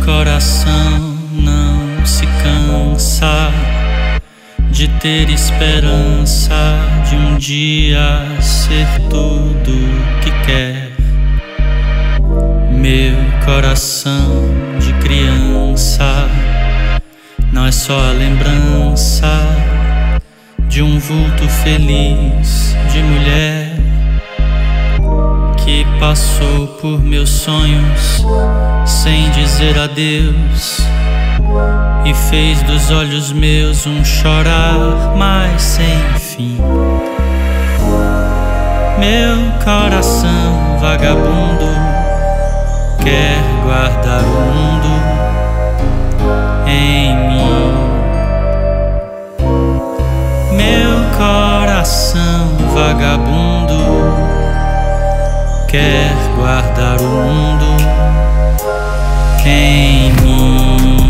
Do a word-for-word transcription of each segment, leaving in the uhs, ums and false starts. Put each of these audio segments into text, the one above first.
coração não se cansa de ter esperança de um dia ser tudo que quer. Meu coração de criança não é só a lembrança de um vulto feliz de mulher que passou por meus sonhos sem dizer adeus e fez dos olhos meus um chorar, mas sem fim. Meu coração vagabundo quer guardar o mundo em mim. Meu coração vagabundo quer guardar o mundo em mim.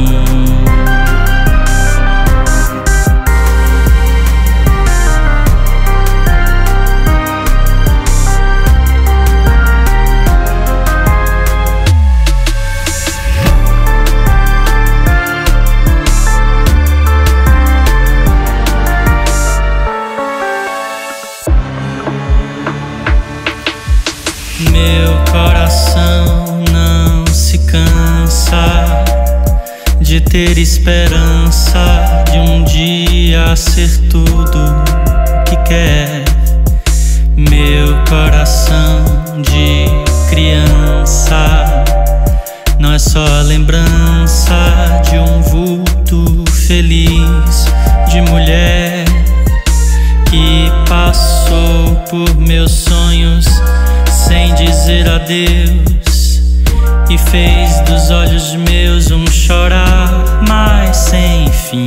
Meu coração não se cansa de ter esperança de um dia ser tudo que quer. Meu coração de criança não é só a lembrança de um vulto feliz de mulher que passou por meus sonhos sem dizer adeus e fez dos olhos meus um chorar, mas sem fim.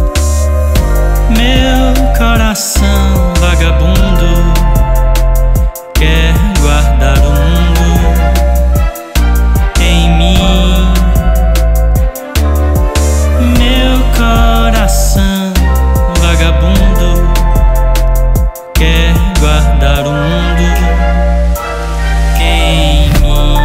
Meu coração vagabundo quer guardar o mundo em mim. Meu coração vagabundo quer guardar o mundo em mim.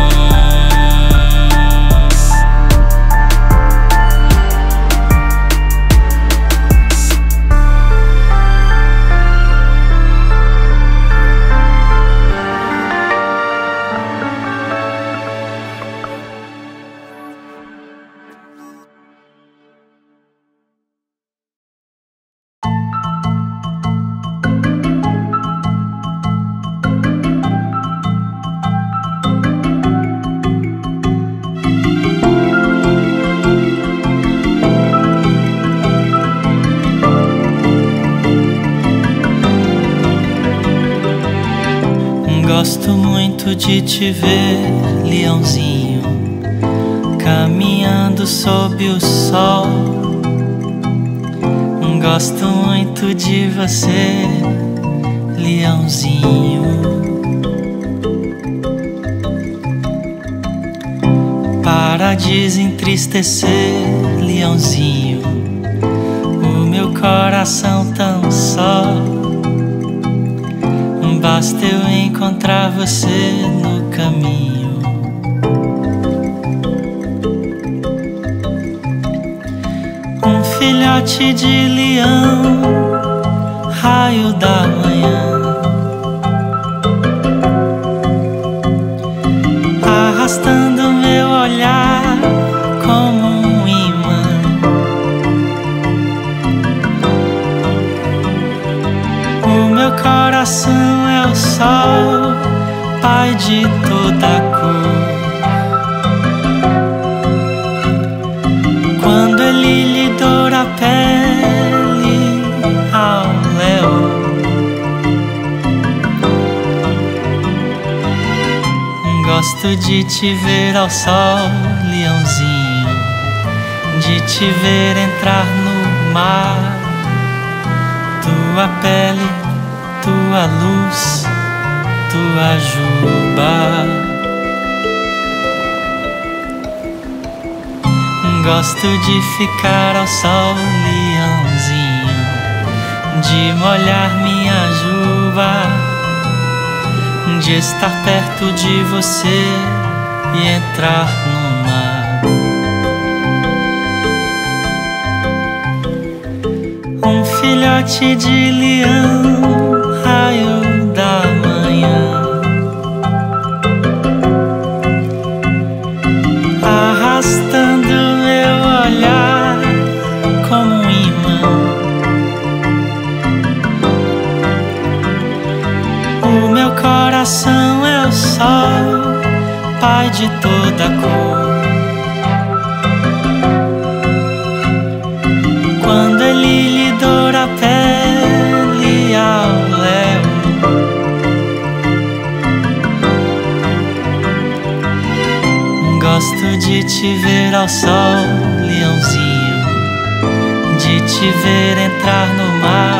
Gosto muito de te ver, leãozinho, caminhando sob o sol. Gosto muito de você, leãozinho. Para desentristecer, leãozinho, o meu coração tão só. Basta eu encontrar você no caminho. Um filhote de leão, raio da manhã, arrastando meu olhar como um imã. O meu coração é o sol, pai de toda cor. Quando ele lhe doura a pele ao léu, gosto de te ver ao sol, leãozinho, de te ver entrar no mar. Tua pele, tua luz, tua juba. Gosto de ficar ao sol, leãozinho, de molhar minha juba, de estar perto de você e entrar no mar. filhote de leão, raio da manhã, arrastando meu olhar como um imã. O meu coração é o sol, pai de toda cor. Quando ele lhe doura a pele ao léu, gosto de te ver ao sol, leãozinho, de te ver entrar no mar.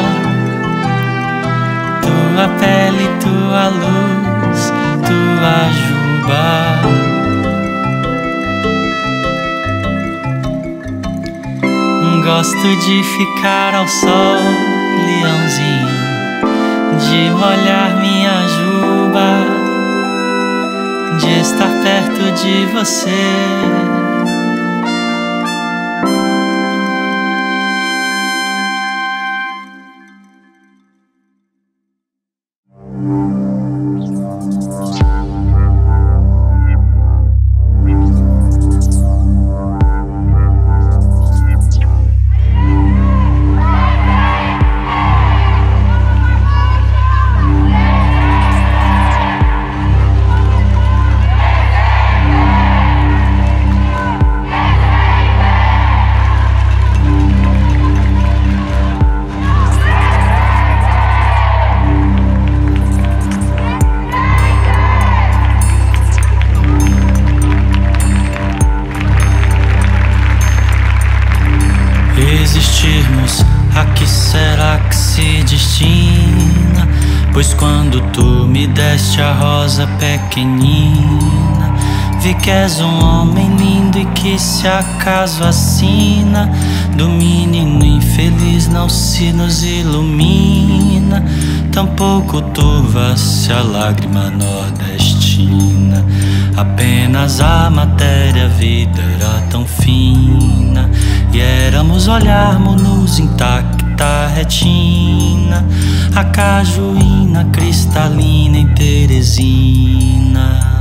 Tua pele, tua luz, tua juba. Gosto de ficar ao sol, leãozinho, de molhar minha juba, de estar perto de você. Existirmos, a que será que se destina? Pois quando tu me deste a rosa pequenina, vi que és um homem lindo e que se acaso assina do menino infeliz não se nos ilumina, tampouco turva-se a lágrima nordestina. Apenas a matéria, a vida era tão fina, e éramos olharmos-nos intacta retina, a cajuína cristalina em Teresina.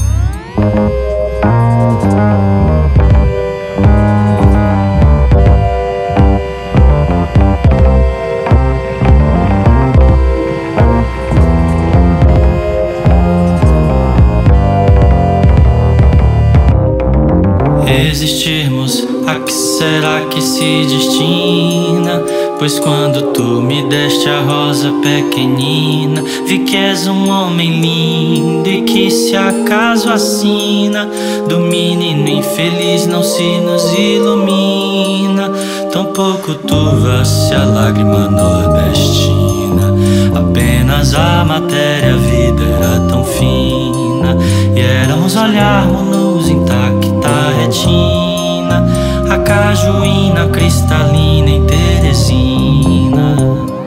Existirmos, a que será que se destina? Pois quando tu me deste a rosa pequenina, vi que és um homem lindo e que se acaso assina do menino infeliz não se nos ilumina, tampouco turva-se a lágrima nordestina. Apenas a matéria, a vida era tão fina, e éramos olharmos-nos intacta retina, a cajuína cristalina em Teresina.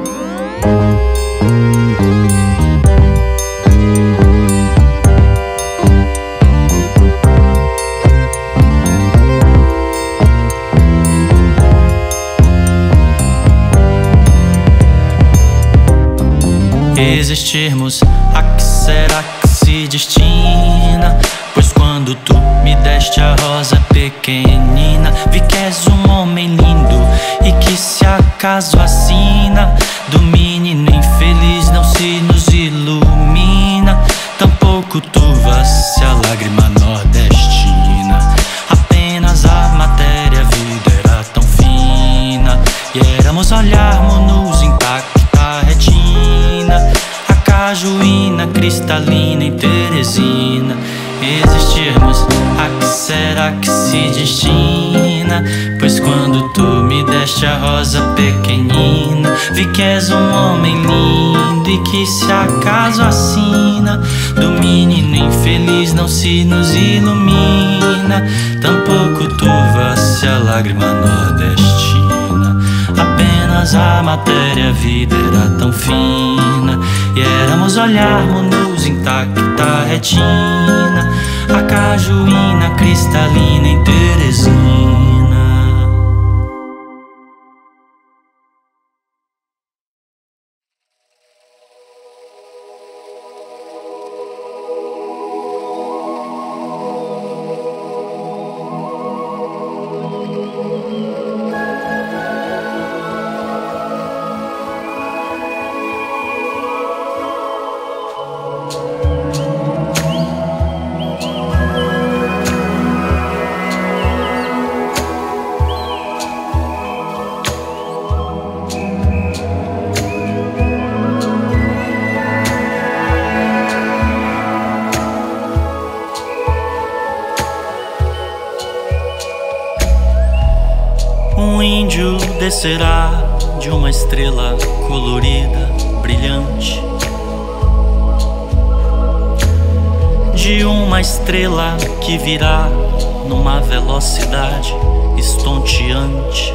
Existirmos, a que será que se destina? Pois quando tu me deste a rosa pequenina, vi que és um homem lindo e que se acaso assina do menino infeliz não se nos ilumina, tampouco turva-se a lágrima nordestina. Apenas a matéria, a vida era tão fina, e éramos olharmos-nos intacta retina, a cajuína cristalina em Teresina. Existirmos, a que será que se destina? Pois quando tu me deste a rosa pequenina, vi que és um homem lindo e que se acaso assina do menino infeliz não se nos ilumina, tampouco turva-se a lágrima nordestina. Apenas a matéria, a vida era tão fina, e éramos olharmos-nos intacta retina, a cajuína cristalina em Teresina. descerá de uma estrela colorida, brilhante, de uma estrela que virá numa velocidade estonteante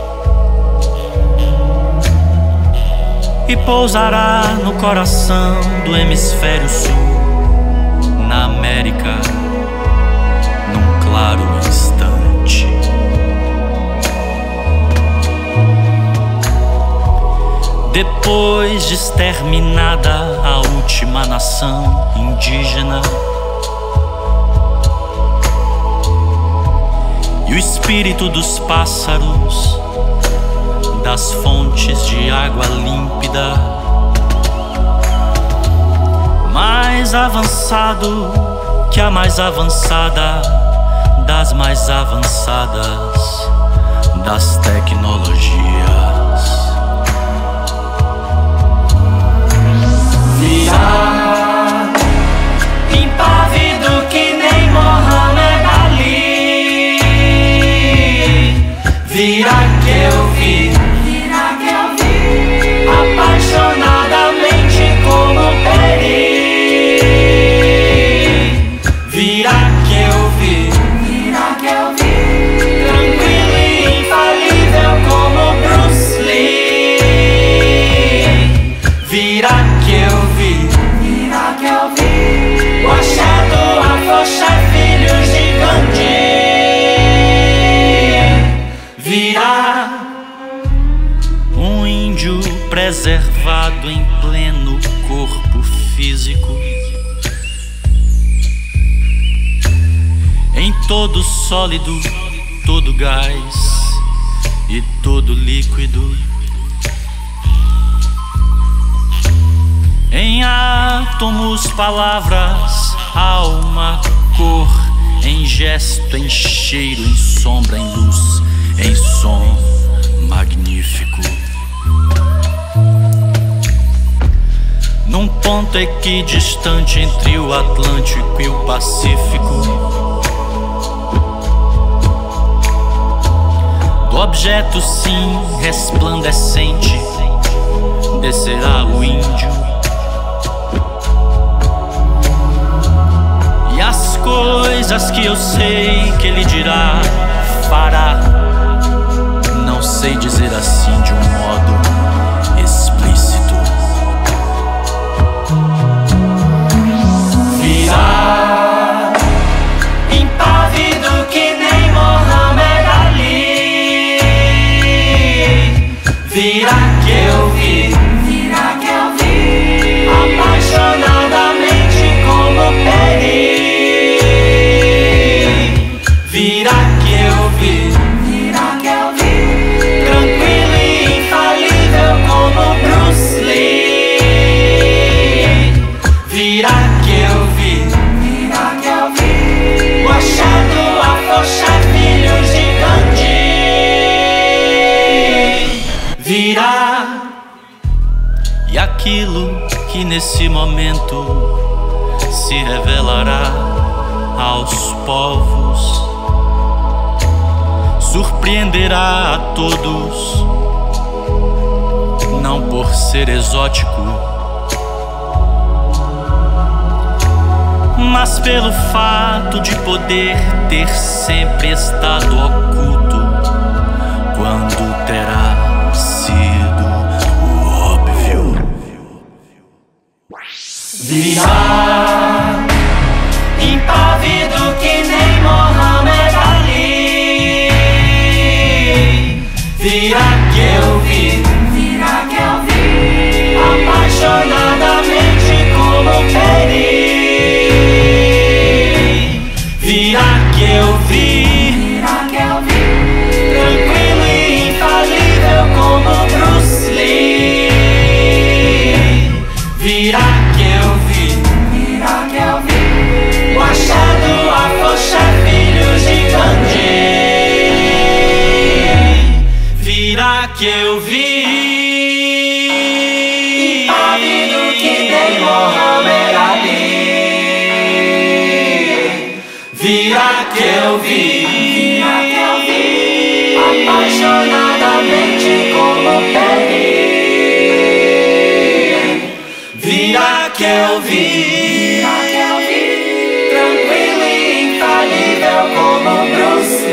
e pousará no coração do hemisfério sul, na América, num claro instante. Depois de exterminada a última nação indígena, e o espírito dos pássaros, das fontes de água límpida, mais avançado que a mais avançada das mais avançadas das tecnologias, virá impávido que nem Mohamed Ali, virá que eu vi, virá que eu vi, apaixonadamente como Peri, virá que eu vi, virá que eu vi, tranquilo e infalível como Bruce Lee, virá que eu vi, virá que eu vi, o axé do Afoxé, filhos de Gandhi, virá um índio preservado em pleno corpo físico, em todo sólido, todo gás e todo líquido, em átomos, palavras, alma, cor, em gesto, em cheiro, em sombra, em luz, em som magnífico, num ponto equidistante entre o Atlântico e o Pacífico, do objeto sim resplandecente descerá o índio, e as coisas que eu sei que ele dirá, fará, não sei dizer assim de um modo explícito. Virá impávido que nem Mohamed Ali, virá que eu vi, virá que eu vi, apaixonadamente como Peri, virá que eu vi, virá que eu vi, tranquilo e infalível como Bruce Lee, virá que eu vi, virá que eu vi, o axé do Afoxé, filhos de Gandhi, virá. E aquilo que nesse momento se revelará aos povos surpreenderá a todos, não por ser exótico, mas pelo fato de poder ter sempre estado oculto, quando terá sido o óbvio. Virá impávido que nem Mohamed Ali, virá que eu vi, virá que eu vi, apaixonadamente como Peri, virá que eu vi, virá que eu vi, tranquilo e infalível como Bruce Lee, virá que eu vi, virá que eu vi, o axé do Afoxé, filhos de Gandhi, virá que eu vi, impávido que nem Mohamed Ali, virá que eu vi, virá que eu vi, apaixonadamente que eu vi, tranquilo e infalível como Bruce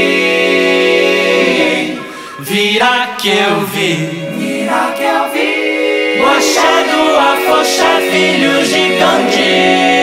Lee. Vira que eu vi, vira que eu vi, Machado, Afoxa, filhos de Gandhi.